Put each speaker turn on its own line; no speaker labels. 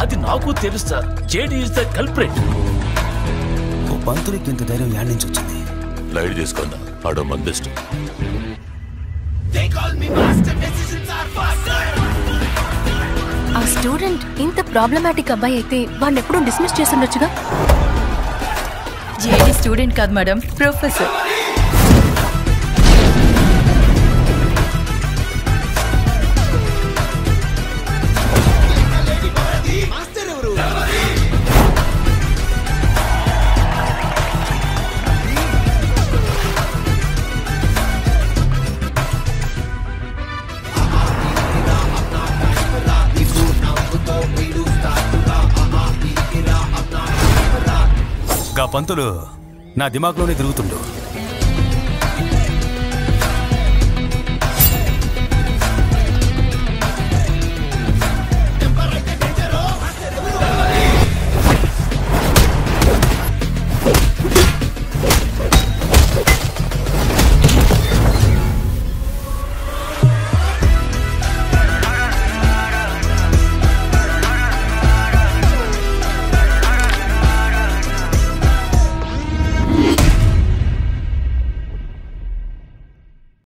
అది నాకు తెలుసు sir. JD is the culprit.
ఓ పంతులకి ఇంత ధైర్యం యాడ్ నుంచి వచ్చింది?
లైట్ తీసుకున్నా ఆడో మందిస్ట్.
ఆ స్టూడెంట్ ఇంత ప్రాబ్లమాటిక్ అబ్బాయి అయితే వాడిని ఎప్పుడూ డిస్మిస్ చేసి ఉండొచ్చుగా.
జేడీ స్టూడెంట్ కాదు మేడం, ప్రొఫెసర్.
గా పంతులు నా దిమాగ్లోనే తిరుగుతుండు.